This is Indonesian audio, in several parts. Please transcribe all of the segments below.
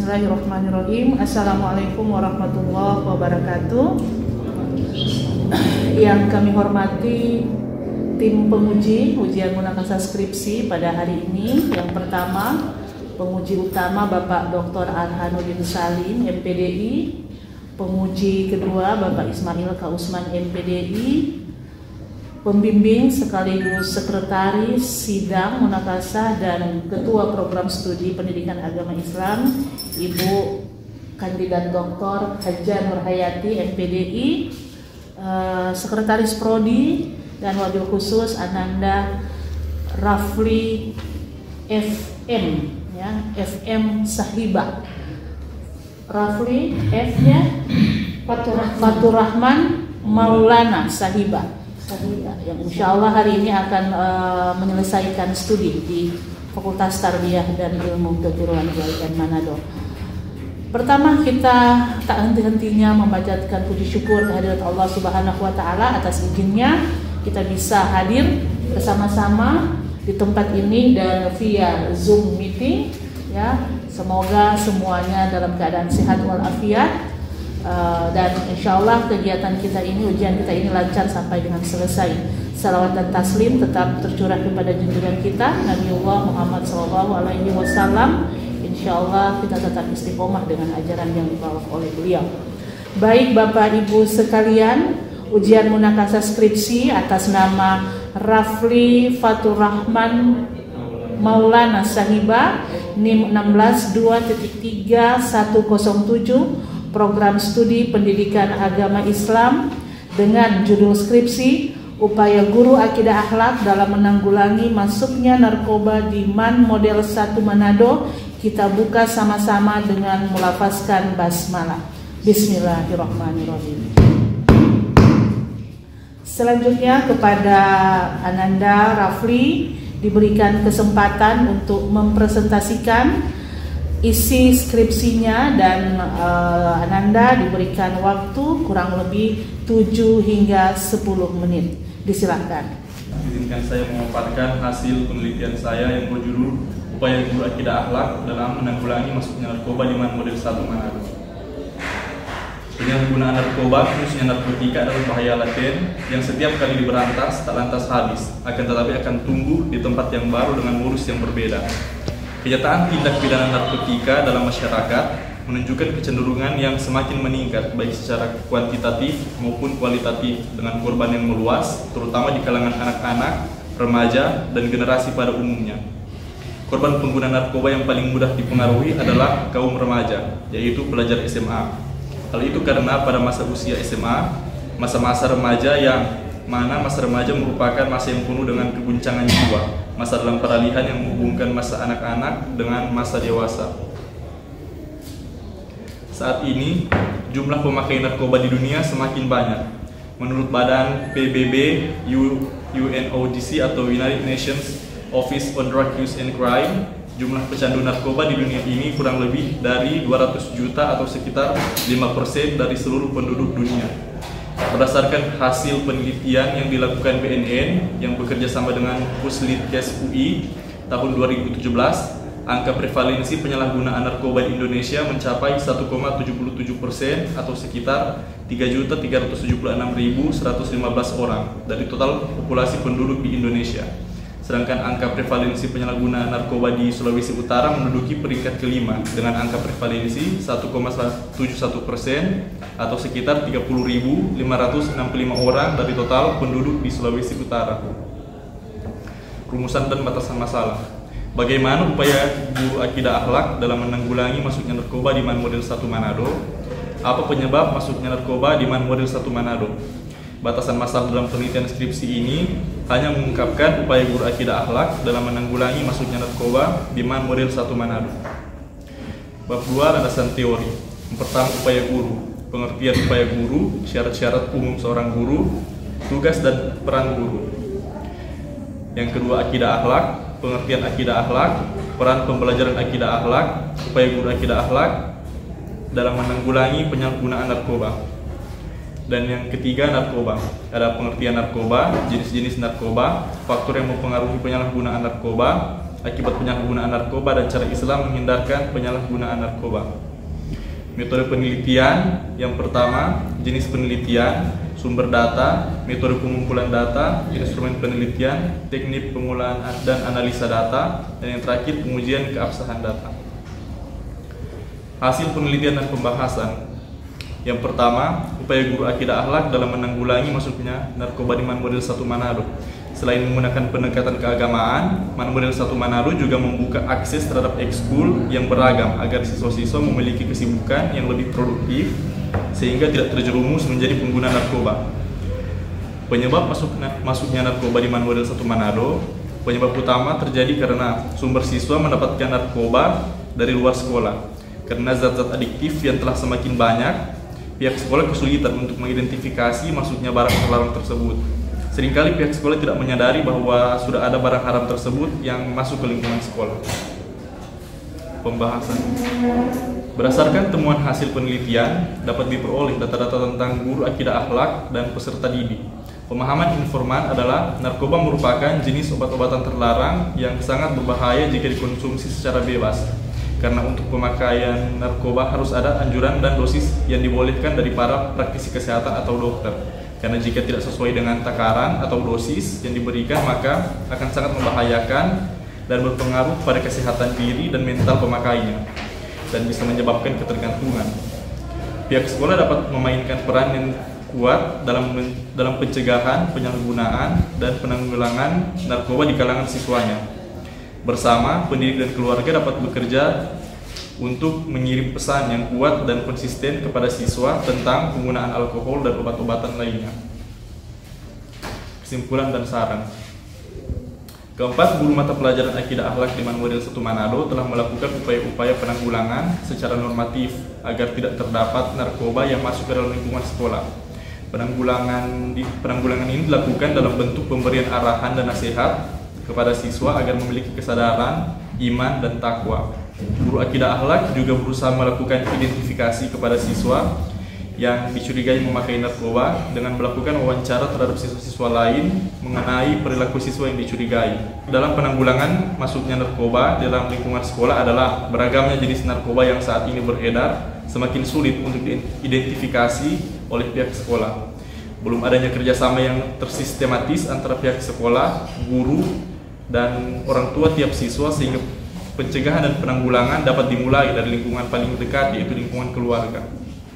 Bismillahirrahmanirrahim. Assalamualaikum warahmatullahi wabarakatuh. Yang kami hormati tim penguji ujian munakasah skripsi pada hari ini. Yang pertama, penguji utama Bapak Dr. Arhanuddin Salim, MPDI. Penguji kedua Bapak Ismail Kausman, MPDI. Pembimbing sekaligus sekretaris sidang munakasah dan ketua program studi pendidikan agama Islam Ibu Kandidat Dr. Haja Nurhayati, MPDI. Sekretaris Prodi dan wabil khusus Ananda Rafli FM, ya, FM Sahiba. Rafli F-nya Fatur Rahman Maulana Sahiba, yang insya Allah hari ini akan menyelesaikan studi di Fakultas Tarbiyah dan Ilmu Keguruan UIN Manado. Pertama, kita tak henti-hentinya memanjatkan puji syukur kehadirat Allah Subhanahu wa Ta'ala atas izinnya kita bisa hadir bersama-sama di tempat ini dan via Zoom meeting, ya. Semoga semuanya dalam keadaan sehat walafiat. Dan insya Allah kegiatan kita ini, ujian kita ini lancar sampai dengan selesai. Salawat dan taslim tetap tercurah kepada junjungan kita Nabiullah Muhammad SAW. Insya Allah kita tetap istiqomah dengan ajaran yang dibawa oleh beliau. Baik Bapak Ibu sekalian, ujian munakasah skripsi atas nama Rafli Fatur Rahman Maulana Sahiba NIM 162.3107 Program Studi Pendidikan Agama Islam dengan judul skripsi Upaya Guru Akidah Akhlak dalam Menanggulangi Masuknya Narkoba di MAN Model 1 Manado. Kita buka sama-sama dengan melafazkan basmalah. Bismillahirrahmanirrahim. Selanjutnya kepada Ananda Rafli diberikan kesempatan untuk mempresentasikan isi skripsinya dan Ananda diberikan waktu kurang lebih 7 hingga 10 menit. Disilakan. Izinkan saya memaparkan hasil penelitian saya yang berjudul Upaya Guru Akidah Akhlak dalam Menanggulangi Masuknya Narkoba di MAN Model 1 Manado. Penyalahgunaan narkoba, khususnya narkotika, adalah bahaya laten yang setiap kali diberantas tak lantas habis, akan tetapi akan tumbuh di tempat yang baru dengan modus yang berbeda. Kenyataan tindak pidana narkotika dalam masyarakat menunjukkan kecenderungan yang semakin meningkat baik secara kuantitatif maupun kualitatif dengan korban yang meluas, terutama di kalangan anak-anak, remaja, dan generasi pada umumnya. Korban pengguna narkoba yang paling mudah dipengaruhi adalah kaum remaja, yaitu pelajar SMA. Hal itu karena pada masa usia SMA, masa-masa remaja yang mana masa remaja merupakan masa yang penuh dengan keguncangan jiwa, masa dalam peralihan yang menghubungkan masa anak-anak dengan masa dewasa. Saat ini, jumlah pemakai narkoba di dunia semakin banyak. Menurut Badan PBB UNODC atau United Nations Office on Drug Use and Crime, jumlah pecandu narkoba di dunia ini kurang lebih dari 200 juta atau sekitar 5% dari seluruh penduduk dunia. Berdasarkan hasil penelitian yang dilakukan BNN yang bekerja sama dengan Puslitkes UI tahun 2017, angka prevalensi penyalahgunaan narkoba di Indonesia mencapai 1,77% atau sekitar 3.376.115 orang dari total populasi penduduk di Indonesia. Sedangkan angka prevalensi penyalahgunaan narkoba di Sulawesi Utara menduduki peringkat kelima dengan angka prevalensi 1,71% atau sekitar 30.565 orang dari total penduduk di Sulawesi Utara. Rumusan dan batasan masalah. Bagaimana upaya guru akidah akhlak dalam menanggulangi masuknya narkoba di MAN Model 1 Manado? Apa penyebab masuknya narkoba di MAN Model 1 Manado? Batasan masalah dalam penelitian skripsi ini hanya mengungkapkan upaya guru akidah akhlak dalam menanggulangi masuknya narkoba di MAN Model 1 Manado. Bab 2, landasan teori. Yang pertama, upaya guru. Pengertian upaya guru, syarat-syarat umum seorang guru, tugas dan peran guru. Yang kedua, akidah akhlak. Pengertian akidah akhlak, peran pembelajaran akidah akhlak, upaya guru akidah akhlak dalam menanggulangi penyalahgunaan narkoba. Dan yang ketiga, narkoba. Ada pengertian narkoba, jenis-jenis narkoba, faktor yang mempengaruhi penyalahgunaan narkoba, akibat penyalahgunaan narkoba dan cara Islam menghindarkan penyalahgunaan narkoba. Metode penelitian yang pertama, jenis penelitian, sumber data, metode pengumpulan data, instrumen penelitian, teknik pengolahan dan analisa data, dan yang terakhir pengujian keabsahan data. Hasil penelitian dan pembahasan. Yang pertama, upaya guru akidah akhlak dalam menanggulangi masuknya narkoba di Manmodel 1 Manado. Selain menggunakan pendekatan keagamaan, Manmodel 1 Manado juga membuka akses terhadap ekskul yang beragam agar siswa-siswa memiliki kesibukan yang lebih produktif sehingga tidak terjerumus menjadi pengguna narkoba. Penyebab masuknya narkoba di Manmodel 1 Manado, penyebab utama terjadi karena sumber siswa mendapatkan narkoba dari luar sekolah. Karena zat-zat adiktif yang telah semakin banyak, pihak sekolah kesulitan untuk mengidentifikasi masuknya barang terlarang tersebut. Seringkali pihak sekolah tidak menyadari bahwa sudah ada barang haram tersebut yang masuk ke lingkungan sekolah. Pembahasan. Berdasarkan temuan hasil penelitian, dapat diperoleh data-data tentang guru akidah akhlak dan peserta didik. Pemahaman informan adalah narkoba merupakan jenis obat-obatan terlarang yang sangat berbahaya jika dikonsumsi secara bebas. Karena untuk pemakaian narkoba harus ada anjuran dan dosis yang dibolehkan dari para praktisi kesehatan atau dokter. Karena jika tidak sesuai dengan takaran atau dosis yang diberikan, maka akan sangat membahayakan dan berpengaruh pada kesehatan diri dan mental pemakainya, dan bisa menyebabkan ketergantungan. Pihak sekolah dapat memainkan peran yang kuat dalam pencegahan, penyalahgunaan, dan penanggulangan narkoba di kalangan siswanya. Bersama, pendidik dan keluarga dapat bekerja untuk mengirim pesan yang kuat dan konsisten kepada siswa tentang penggunaan alkohol dan obat-obatan lainnya. Kesimpulan dan saran. Keempat, guru mata pelajaran akidah akhlak di Manmodel 1 Manado telah melakukan upaya-upaya penanggulangan secara normatif agar tidak terdapat narkoba yang masuk ke dalam lingkungan sekolah. Penanggulangan ini dilakukan dalam bentuk pemberian arahan dan nasihat kepada siswa agar memiliki kesadaran, iman, dan takwa. Guru akidah akhlak juga berusaha melakukan identifikasi kepada siswa yang dicurigai memakai narkoba dengan melakukan wawancara terhadap siswa-siswa lain mengenai perilaku siswa yang dicurigai. Dalam penanggulangan masuknya narkoba dalam lingkungan sekolah adalah beragamnya jenis narkoba yang saat ini beredar semakin sulit untuk diidentifikasi oleh pihak sekolah. Belum adanya kerjasama yang tersistematis antara pihak sekolah, guru, dan orang tua tiap siswa sehingga pencegahan dan penanggulangan dapat dimulai dari lingkungan paling dekat, yaitu lingkungan keluarga.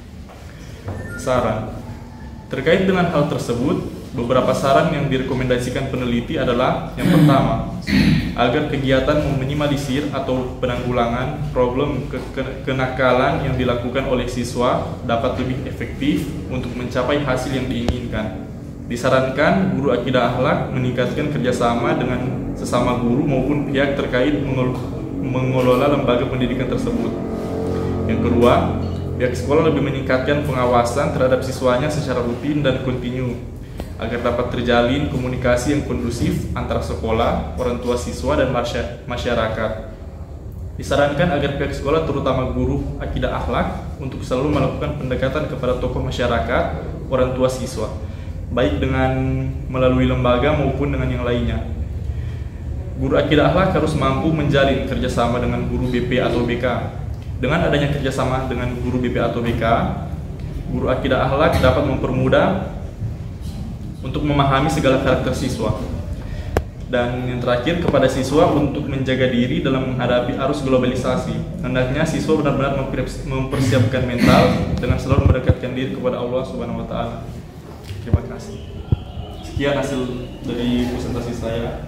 Saran. Terkait dengan hal tersebut, beberapa saran yang direkomendasikan peneliti adalah: yang pertama, agar kegiatan meminimalisir atau penanggulangan problem kenakalan yang dilakukan oleh siswa dapat lebih efektif untuk mencapai hasil yang diinginkan. Disarankan guru akidah akhlak meningkatkan kerjasama dengan sesama guru maupun pihak terkait mengelola lembaga pendidikan tersebut. Yang kedua, pihak sekolah lebih meningkatkan pengawasan terhadap siswanya secara rutin dan kontinu agar dapat terjalin komunikasi yang kondusif antara sekolah, orang tua siswa, dan masyarakat. Disarankan agar pihak sekolah, terutama guru akidah akhlak, untuk selalu melakukan pendekatan kepada tokoh masyarakat, orang tua siswa, baik dengan melalui lembaga maupun dengan yang lainnya. Guru akidah akhlak harus mampu menjalin kerjasama dengan guru BP atau BK. Dengan adanya kerjasama dengan guru BP atau BK, guru akidah akhlak dapat mempermudah untuk memahami segala karakter siswa. Dan yang terakhir, kepada siswa untuk menjaga diri dalam menghadapi arus globalisasi. Hendaknya siswa benar-benar mempersiapkan mental dengan selalu mendekatkan diri kepada Allah Subhanahu wa Ta'ala. Terima kasih. Sekian hasil dari presentasi saya.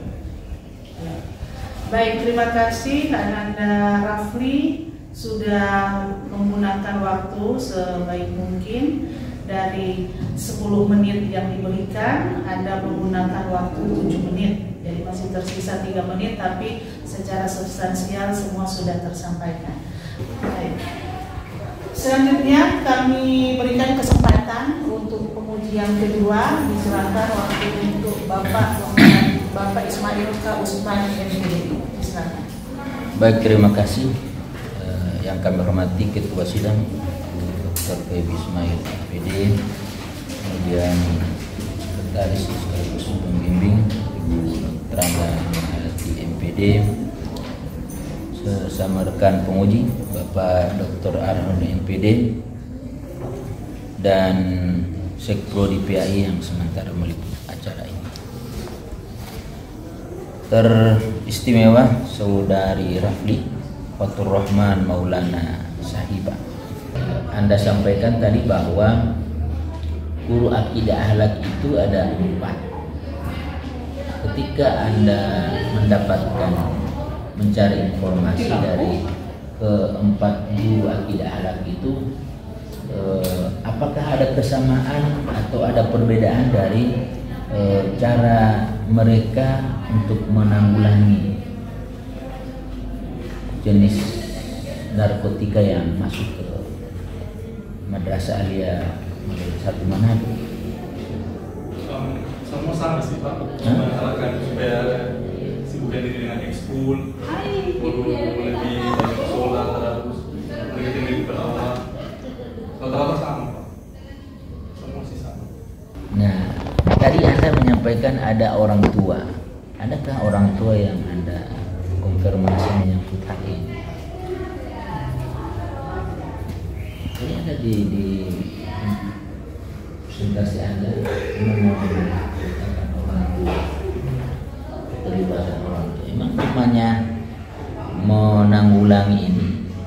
Baik, terima kasih Ananda Rafli sudah menggunakan waktu sebaik mungkin. Dari 10 menit yang diberikan, Anda menggunakan waktu 7 menit. Jadi masih tersisa 3 menit, tapi secara substansial semua sudah tersampaikan. Baik. Selanjutnya kami berikan kesempatan untuk pengujian kedua. Diserahkan waktu untuk Bapak Ismail K. Usman MPD. Silakan. Baik, terima kasih. Yang kami hormati Ketua Sidang Dr. Feby Ismail MPD, kemudian Sekretaris sekaligus pembimbing Ibu Tranda Hayati MPD, sesama rekan penguji Bapak Dr. Arhun MPD dan Sekpro di PAI yang sementara meliput acara ini. Teristimewa Saudari Rafli Fatur Rahman Maulana Sahibah. Anda sampaikan tadi bahwa guru akidah akhlak itu ada 4. Ketika Anda mendapatkan mencari informasi dari keempat guru akidah akhlak itu, apakah ada kesamaan atau ada perbedaan dari cara mereka untuk menanggulangi jenis narkotika yang masuk ke Madrasah Aliyah Satu Manado? Semua sama sih Pak, mengarahkan supaya sibukkan diri dengan ekskul, perlu lebih banyak sholat, terus mengingatkan diri kepada Allah. Rata-rata sama Pak, semua sih sama. Nah, tadi Anda menyampaikan ada orang tua. Adakah orang tua yang Anda konfirmasi menyangkut hal ini? Ini ada di presentasi Anda menyampaikan orang tua, keterlibatan orang tua. Emang namanya menanggulangi ini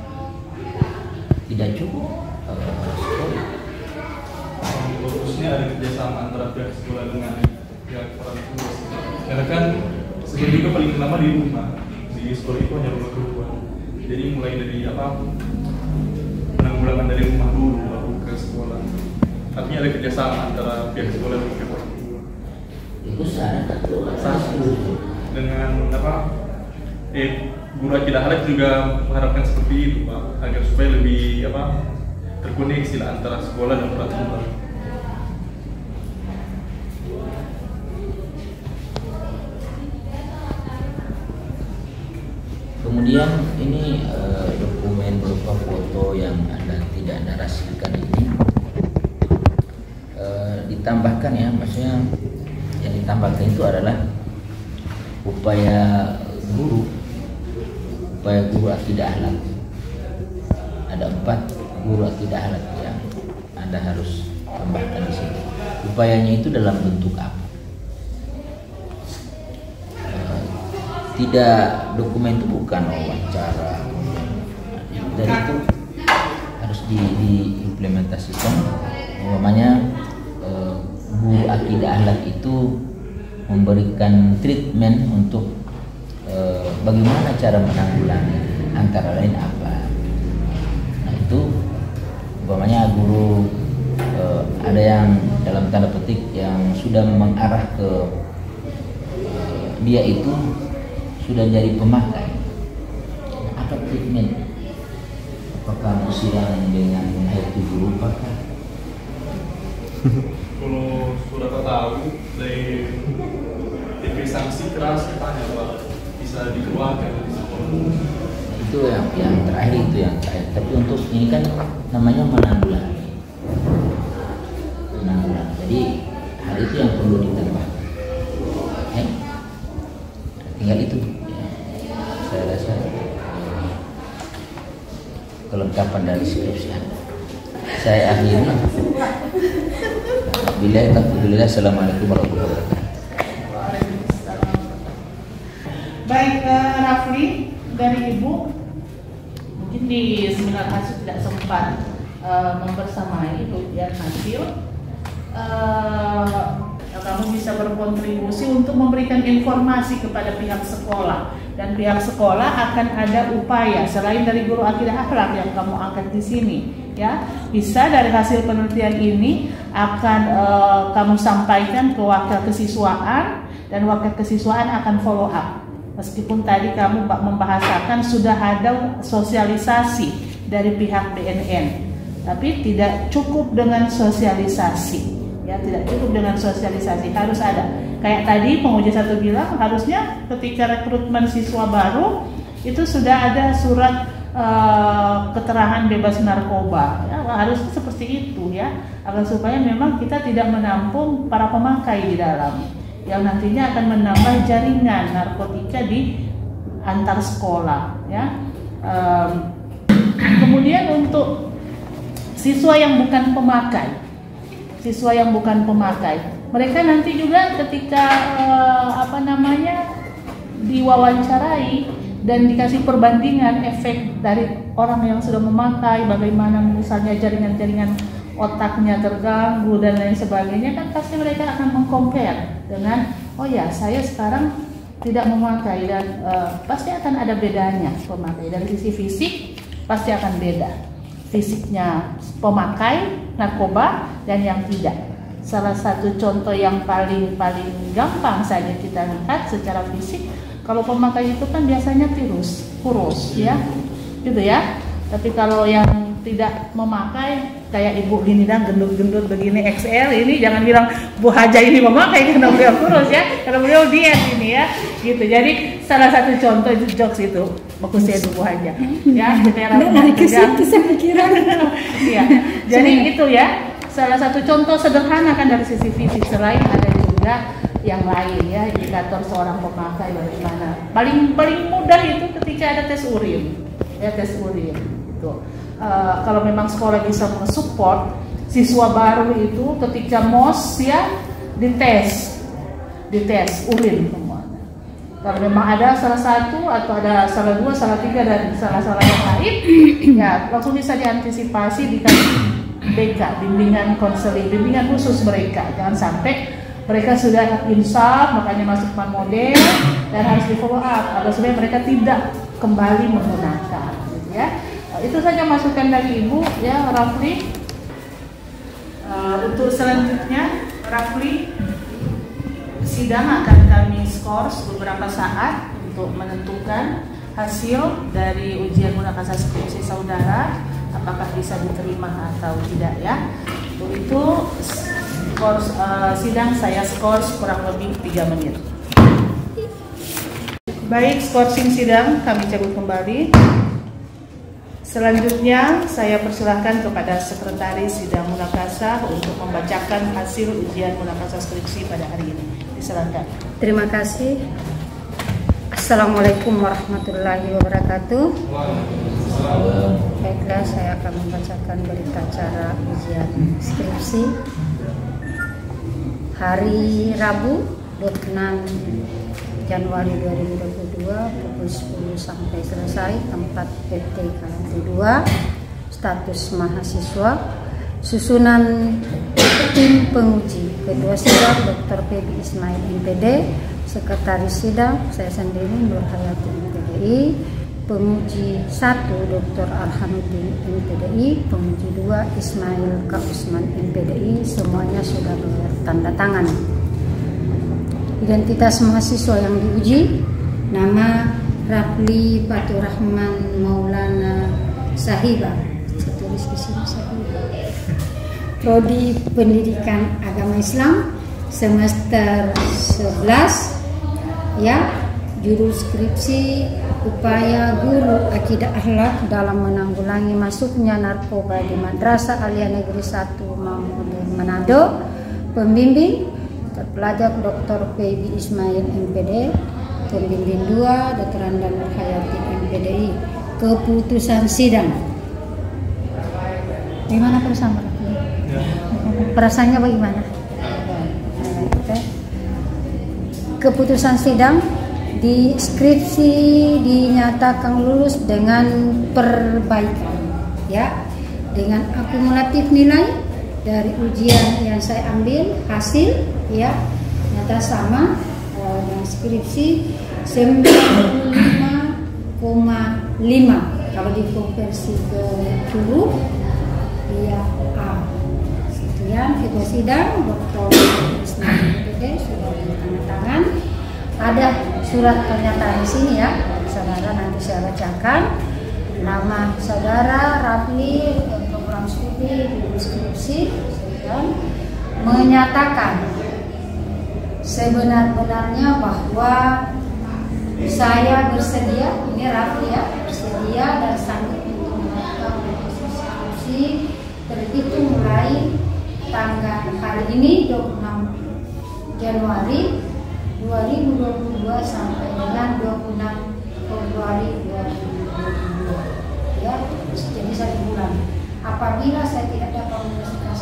tidak cukup sekolah. Bagusnya ada kerjasama antara pihak sekolah dengan pihak orang tua. Karena kan sebenarnya juga paling lama di rumah, di sekolah itu hanya rumah kedua. Jadi mulai dari penanggulangan dari rumah dulu baru ke sekolah. Artinya ada kerjasama antara pihak sekolah dan pihak orang tua. Itu satu dengan guru akidah akhlak juga mengharapkan seperti itu Pak, agar supaya lebih terkoneksi lah antara sekolah dan orang tua. Kemudian ini dokumen berupa foto yang Anda tidak narasikan ini ditambahkan ya, maksudnya yang ditambahkan itu adalah upaya guru akidah akhlak. Ada 4 guru akidah akhlak yang Anda harus tambahkan di sini. Upayanya itu dalam bentuk apa? Tidak, dokumen itu bukan wawancara, dan itu harus diimplementasikan. Umpamanya guru akidah akhlak itu memberikan treatment untuk bagaimana cara menanggulangi, antara lain apa. Nah itu umpamanya guru ada yang dalam tanda petik yang sudah mengarah ke dia itu sudah jadi pemakai. Apa treatment? Apakah siram dengan air 7 apakah? Kalau sudah tahu dari TV sanksi keras katanya Pak, bisa dikeluarkan dari sekolah. Itu yang terakhir, itu yang terakhir. Tapi untuk ini kan namanya menanggulangi. Jadi hal itu yang perlu ditambah. Tinggal itu ya. Saya rasa kelengkapan dari skripsi Anda. Saya akhiri. Alhamdulillah. Assalamualaikum warahmatullahi wabarakatuh. Baik, Rafli dari Ibu, mungkin di seminar hasil tidak sempat membersamai ujian hasil. Kamu bisa berkontribusi untuk memberikan informasi kepada pihak sekolah, dan pihak sekolah akan ada upaya selain dari guru akidah akhlak yang kamu angkat di sini, ya. Bisa dari hasil penelitian ini akan kamu sampaikan ke wakil kesiswaan, dan wakil kesiswaan akan follow up. Meskipun tadi kamu membahasakan sudah ada sosialisasi dari pihak BNN, tapi tidak cukup dengan sosialisasi. Ya, tidak cukup dengan sosialisasi, harus ada. Kayak tadi penguji 1 bilang, harusnya ketika rekrutmen siswa baru itu sudah ada surat keterangan bebas narkoba. Ya, harus seperti itu ya, agar supaya memang kita tidak menampung para pemakai di dalam, yang nantinya akan menambah jaringan narkotika di antar sekolah ya. Kemudian untuk siswa yang bukan pemakai, mereka nanti juga ketika diwawancarai dan dikasih perbandingan efek dari orang yang sudah memakai, bagaimana misalnya jaringan-jaringan otaknya terganggu dan lain sebagainya, kan pasti mereka akan mengcompare dengan, oh ya saya sekarang tidak memakai, dan pasti akan ada bedanya pemakai. Dari sisi fisik pasti akan beda fisiknya pemakai narkoba dan yang tidak. Salah satu contoh yang paling gampang saja kita lihat secara fisik, kalau pemakai itu kan biasanya kurus ya, gitu ya. Tapi kalau yang tidak memakai kayak ibu gini dan gendut-gendut begini XL, ini jangan bilang Bu Haja ini memakai karena beliau kurus ya, karena beliau diet ini ya, gitu. Jadi salah satu contoh itu jokes itu bagus ya Bu Haja ya, ya. Jadi itu ya salah satu contoh sederhana kan dari sisi fisik. Selain ada juga yang lain ya, indikator seorang pemakai bagaimana. Paling mudah itu ketika ada tes urin ya, tes urin itu. Kalau memang sekolah bisa mensupport siswa baru itu ketika MOS ya dites urin semuanya. Kalau memang ada salah satu atau ada salah dua, salah tiga dan salah yang lain, ya langsung bisa diantisipasi, dikasih BK, bimbingan konseling, bimbingan khusus mereka. Jangan sampai mereka sudah insaf makanya masuk model dan harus di follow up, atau sebenarnya mereka tidak kembali menggunakan, gitu ya. Itu saja masukan dari Ibu ya, Rafli. Untuk selanjutnya, Rafli, sidang akan kami skors beberapa saat untuk menentukan hasil dari ujian munakasah skripsi saudara, apakah bisa diterima atau tidak ya. Untuk itu sidang saya skors kurang lebih 3 menit. Baik, skorsing sidang kami cabut kembali. Selanjutnya saya persilahkan kepada Sekretaris Sidang Munakasah untuk membacakan hasil ujian munakasah skripsi pada hari ini. Disilakan. Terima kasih. Assalamualaikum warahmatullahi wabarakatuh. Baiklah, saya akan membacakan berita acara ujian skripsi hari Rabu 26 Januari 2022 pukul 10 sampai selesai. Tempat PT Kalanti 2, status mahasiswa, susunan tim penguji. Ketua sidang Dr. Pebi Ismail MPD, sekretaris sidang saya sendiri Nur Hayati MPDI, penguji 1 Dr. Arhanuddin MPDI, penguji 2 Ismail K. Usman MPDI, semuanya sudah bertanda tangan. Identitas mahasiswa yang diuji, nama Rafli Faturrahman Maulana Sahiba, saya tulis di sini Sahiba. Prodi Pendidikan Agama Islam semester 11 ya, judul skripsi upaya guru akidah akhlak dalam menanggulangi masuknya narkoba di Madrasah Aliyah Negeri 1 Manado. Pembimbing terpelajar Dr. Pebi Ismail MPD, pembimbing 2 Dr. Anda Nur Hayati MPDI. Keputusan sidang. Gimana bersama? Perasaannya bagaimana? Keputusan sidang di skripsi dinyatakan lulus dengan perbaikan ya, dengan akumulatif nilai dari ujian yang saya ambil hasil ya nyata sama dengan skripsi 95,5. kalau dikonversi ke huruf ya A. Sekian ketua sidang Dr. Ismail MPD sudah tanda tangan. Ada surat pernyataan di sini ya, saudara, nanti saya bacakan. Nama saudara Rafli, program studi di skripsi, menyatakan sebenar-benarnya bahwa saya bersedia, ini Rafli ya, bersedia dan sanggup untuk melakukan skripsi terhitung mulai tanggal hari ini 26 Januari 2022 sampai dengan 26 Februari 2022 ya, jadi 1 bulan. Apabila saya tidak dapat menyelesaikan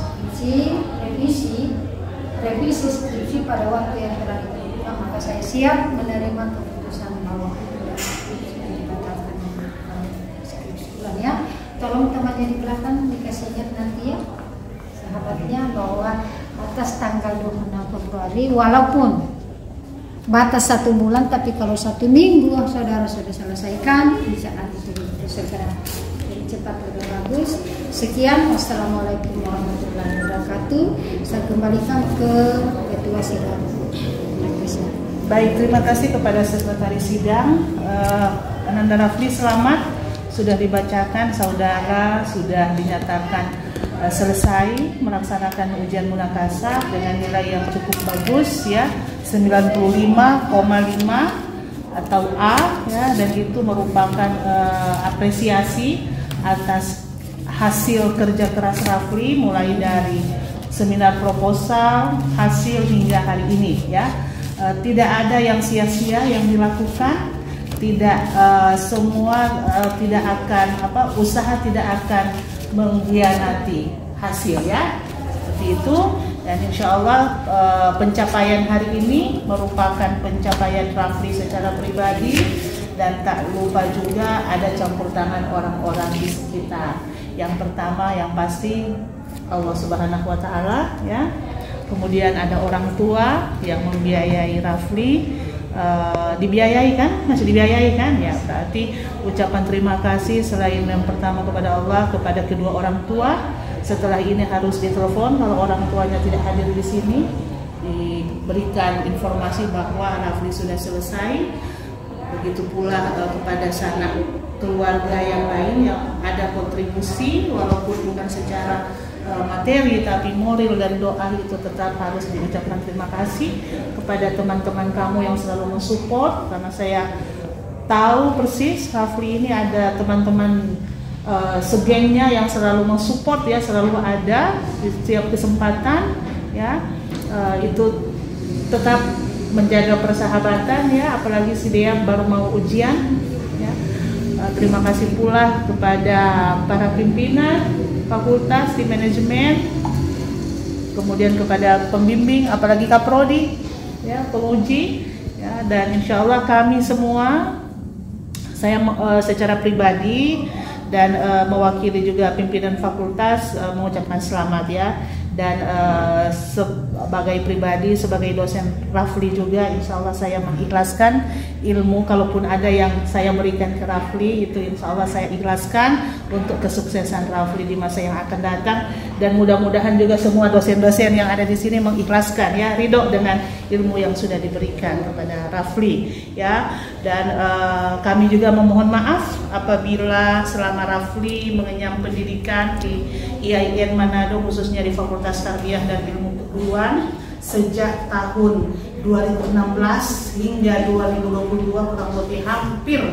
revisi skripsi pada waktu yang telah ditentukan, maka saya siap menerima keputusan bahwa dibatalkan skripsi bulan ya. Tolong temannya di belakang dikasih ingat nanti ya, sahabatnya, bahwa batas tanggal 26 Februari walaupun batas 1 bulan, tapi kalau 1 minggu saudara sudah selesaikan, bisa nanti segera lebih cepat lebih bagus. Sekian, wassalamualaikum warahmatullahi wabarakatuh. Saya kembalikan ke Ketua Sidang. Baik, terima kasih kepada Sekretaris Sidang Ananda Rafli. Selamat, sudah dibacakan, saudara sudah dinyatakan selesai melaksanakan ujian munakasah dengan nilai yang cukup bagus ya, 95,5 atau A ya, dan itu merupakan apresiasi atas hasil kerja keras Rafli mulai dari seminar proposal, hasil hingga hari ini ya. Tidak ada yang sia-sia yang dilakukan, tidak tidak akan usaha tidak akan mengkhianati hasil ya, seperti itu. Dan insya Allah pencapaian hari ini merupakan pencapaian Rafli secara pribadi, dan tak lupa juga ada campur tangan orang-orang di sekitar. Yang pertama yang pasti Allah Subhanahu wa Ta'ala ya, kemudian ada orang tua yang membiayai Rafli. Dibiayai kan? Masih dibiayai kan? Ya, berarti ucapan terima kasih selain yang pertama kepada Allah, kepada kedua orang tua. Setelah ini harus ditelepon kalau orang tuanya tidak hadir di sini, diberikan informasi bahwa Rafli sudah selesai. Begitu pula kepada sanak keluarga yang lain yang ada kontribusi walaupun bukan secara materi tapi moral dan doa, itu tetap harus diucapkan terima kasih kepada teman-teman kamu yang selalu mensupport, karena saya tahu persis Rafli ini ada teman-teman segengnya yang selalu mensupport ya, selalu ada di setiap kesempatan ya. Itu tetap menjaga persahabatan ya, apalagi si dia baru mau ujian ya. Terima kasih pula kepada para pimpinan fakultas, tim manajemen, kemudian kepada pembimbing, apalagi Kaprodi ya, penguji ya. Dan insya Allah kami semua, saya secara pribadi dan mewakili juga pimpinan fakultas mengucapkan selamat ya. Dan sebagai pribadi, sebagai dosen Rafli juga, insya Allah saya mengikhlaskan ilmu, kalaupun ada yang saya berikan ke Rafli, itu insya Allah saya ikhlaskan untuk kesuksesan Rafli di masa yang akan datang. Dan mudah-mudahan juga semua dosen-dosen yang ada di sini mengikhlaskan ya, ridho dengan ilmu yang sudah diberikan kepada Rafli ya. Dan kami juga memohon maaf apabila selama Rafli mengenyam pendidikan di IAIN Manado, khususnya di Fakultas Tarbiyah dan Ilmu Keguruan, sejak tahun 2016 hingga 2022, kurang lebih hampir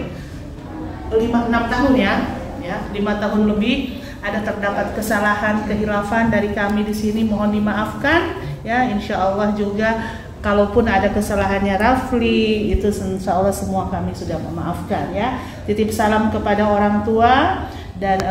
5-6 tahun ya, 5 tahun lebih, ada terdapat kesalahan, kehilafan dari kami di sini, mohon dimaafkan ya. Insya Allah juga kalaupun ada kesalahannya Rafli, itu insya Allah semua kami sudah memaafkan ya. Titip salam kepada orang tua, dan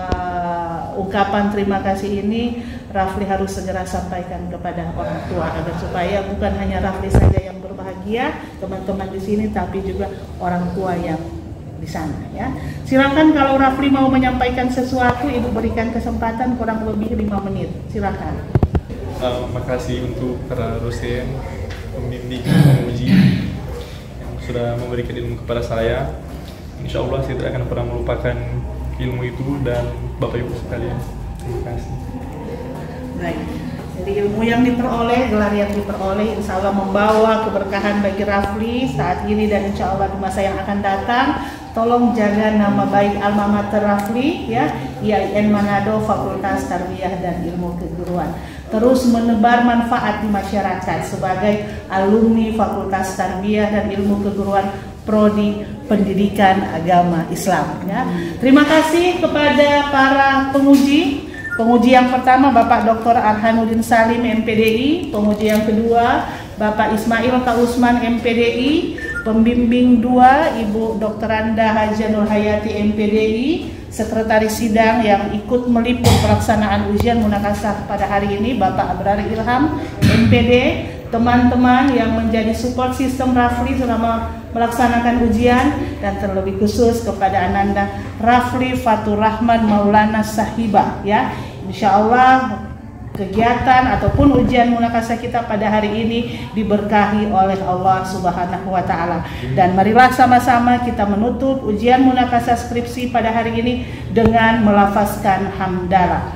ungkapan terima kasih ini Rafli harus segera sampaikan kepada orang tua, agar supaya bukan hanya Rafli saja yang berbahagia, teman-teman di sini, tapi juga orang tua yang di sana ya. Silakan kalau Rafli mau menyampaikan sesuatu, Ibu berikan kesempatan kurang lebih 5 menit. Silakan. Terima kasih untuk para dosen, pembimbing, penguji yang sudah memberikan ilmu kepada saya. Insya Allah saya tidak akan pernah melupakan ilmu itu dan Bapak Ibu sekalian. Terima kasih. Baik, jadi ilmu yang diperoleh, gelar yang diperoleh, insya Allah membawa keberkahan bagi Rafli saat ini dan insya Allah di masa yang akan datang. Tolong jaga nama baik alma mater Rafli ya, IAIN Manado Fakultas Tarbiyah dan Ilmu Keguruan. Terus menebar manfaat di masyarakat sebagai alumni Fakultas Tarbiyah dan Ilmu Keguruan Prodi Pendidikan Agama Islam ya. Terima kasih kepada para penguji. Penguji yang pertama Bapak Dr. Arhanuddin Salim MPDI, penguji yang kedua Bapak Ismail Kausman MPDI, Pembimbing 2 Ibu Dr. Anda Haja Nur Hayati MPDI, Sekretaris Sidang yang ikut meliput pelaksanaan ujian munakasah pada hari ini Bapak Abrar Ilham MPD, teman-teman yang menjadi support sistem Rafli selama melaksanakan ujian, dan terlebih khusus kepada Ananda Rafli Fatur Rahman Maulana Sahiba ya. Insya Allah kegiatan ataupun ujian munakasah kita pada hari ini diberkahi oleh Allah Subhanahu wa Ta'ala. Dan marilah sama-sama kita menutup ujian munakasah skripsi pada hari ini dengan melafazkan hamdalah.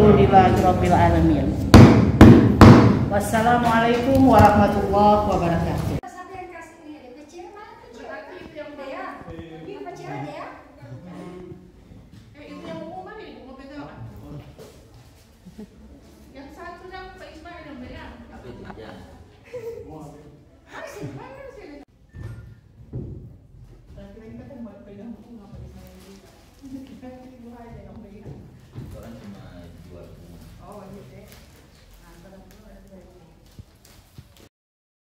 Alhamdulillahirabbil alamin. Wassalamualaikum warahmatullahi wabarakatuh.